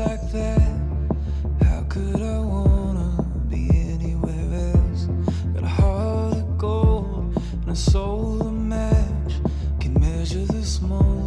like that. How could I wanna be anywhere else? Got a heart of gold and a soul to match. Can measure this moment.